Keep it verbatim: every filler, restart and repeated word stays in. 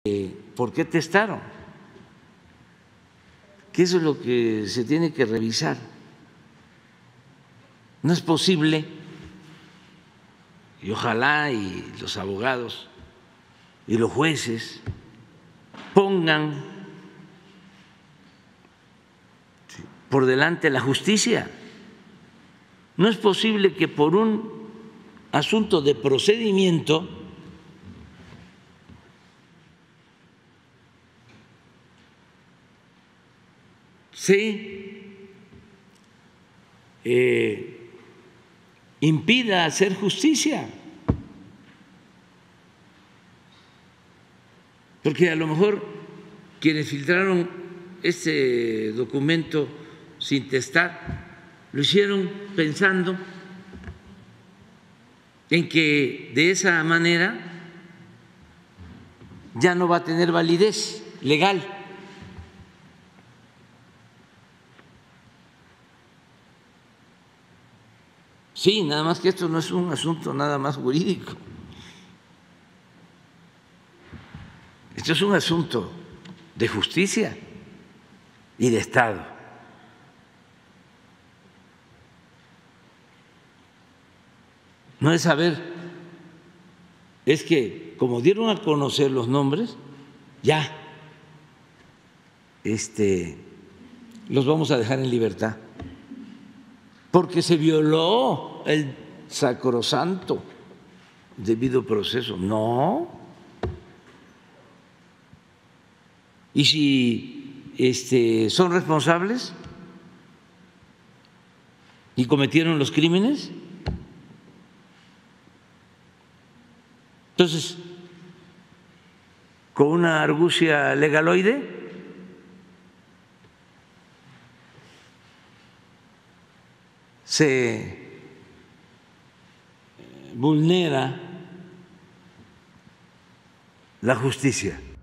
¿Por qué testaron? Que eso es lo que se tiene que revisar. No es posible, y ojalá y los abogados y los jueces pongan por delante la justicia. No es posible que por un asunto de procedimiento se eh, impida hacer justicia, porque a lo mejor quienes filtraron este documento sin testar lo hicieron pensando en que de esa manera ya no va a tener validez legal. Sí, nada más que esto no es un asunto nada más jurídico. Esto es un asunto de justicia y de Estado. No es saber, es que como dieron a conocer los nombres, ya este, los vamos a dejar en libertad, porque se violó el sacrosanto debido proceso. No. Y si este, son responsables y cometieron los crímenes, entonces, con una argucia legaloide, se vulnera la justicia.